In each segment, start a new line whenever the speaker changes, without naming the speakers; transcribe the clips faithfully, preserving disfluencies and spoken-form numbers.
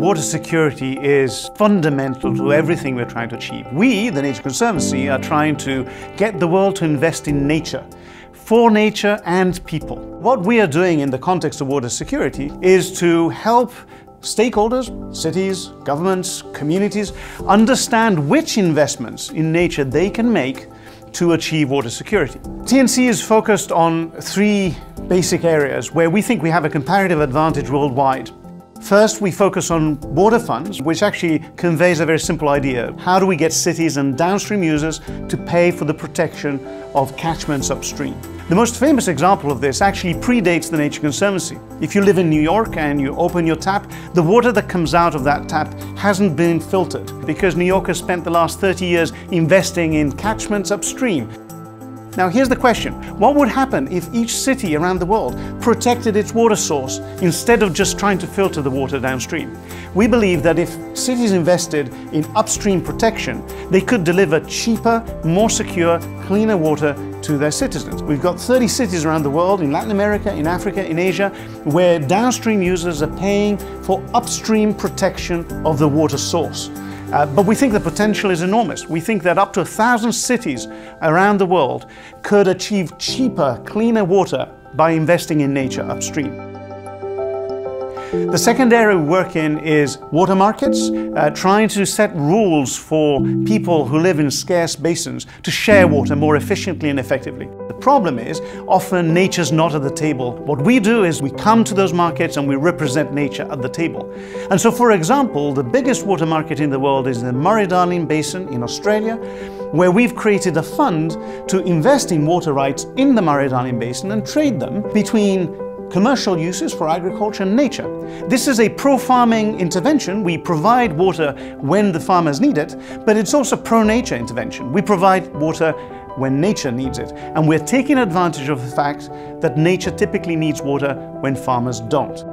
Water security is fundamental to everything we're trying to achieve. We, the Nature Conservancy, are trying to get the world to invest in nature, for nature and people. What we are doing in the context of water security is to help stakeholders, cities, governments, communities, understand which investments in nature they can make to achieve water security. T N C is focused on three basic areas where we think we have a comparative advantage worldwide. First, we focus on water funds, which actually conveys a very simple idea. How do we get cities and downstream users to pay for the protection of catchments upstream? The most famous example of this actually predates the Nature Conservancy. If you live in New York and you open your tap, the water that comes out of that tap hasn't been filtered because New York has spent the last thirty years investing in catchments upstream. Now here's the question, what would happen if each city around the world protected its water source instead of just trying to filter the water downstream? We believe that if cities invested in upstream protection, they could deliver cheaper, more secure, cleaner water to their citizens. We've got thirty cities around the world, in Latin America, in Africa, in Asia, where downstream users are paying for upstream protection of the water source. Uh, but we think the potential is enormous. We think that up to a thousand cities around the world could achieve cheaper, cleaner water by investing in nature upstream. The second area we work in is water markets, uh, trying to set rules for people who live in scarce basins to share water more efficiently and effectively. The problem is, often nature's not at the table. What we do is we come to those markets and we represent nature at the table. And so, for example, the biggest water market in the world is the Murray-Darling Basin in Australia, where we've created a fund to invest in water rights in the Murray-Darling Basin and trade them between commercial uses for agriculture and nature. This is a pro-farming intervention. We provide water when the farmers need it, but it's also pro-nature intervention. We provide water when nature needs it, and we're taking advantage of the fact that nature typically needs water when farmers don't.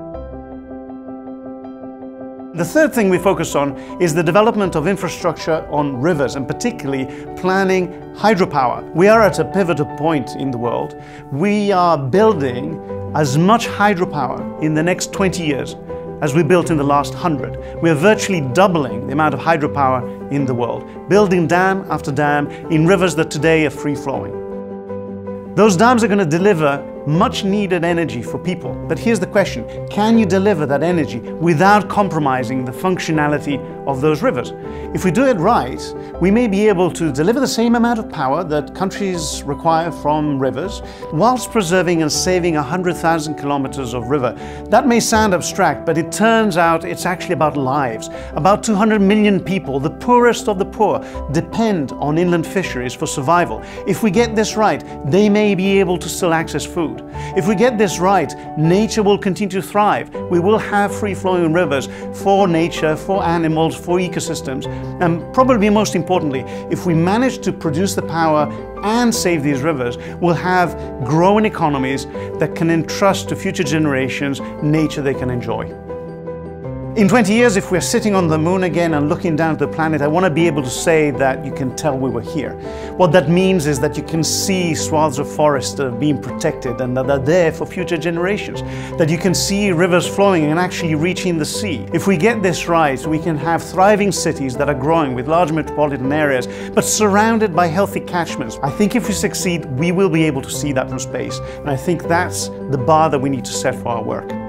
The third thing we focus on is the development of infrastructure on rivers, and particularly planning hydropower. We are at a pivotal point in the world. We are building as much hydropower in the next twenty years as we built in the last hundred. We are virtually doubling the amount of hydropower in the world, building dam after dam in rivers that today are free-flowing. Those dams are going to deliver much needed energy for people. But here's the question, can you deliver that energy without compromising the functionality of those rivers? If we do it right, we may be able to deliver the same amount of power that countries require from rivers, whilst preserving and saving one hundred thousand kilometers of river. That may sound abstract, but it turns out it's actually about lives. About two hundred million people, the poorest of the poor, depend on inland fisheries for survival. If we get this right, they may be able to still access food. If we get this right, nature will continue to thrive. We will have free-flowing rivers for nature, for animals, for ecosystems, and probably most importantly, if we manage to produce the power and save these rivers, we'll have growing economies that can entrust to future generations nature they can enjoy. In twenty years, if we're sitting on the moon again and looking down at the planet, I want to be able to say that you can tell we were here. What that means is that you can see swaths of forest that are being protected and that are there for future generations. That you can see rivers flowing and actually reaching the sea. If we get this right, we can have thriving cities that are growing with large metropolitan areas, but surrounded by healthy catchments. I think if we succeed, we will be able to see that from space. And I think that's the bar that we need to set for our work.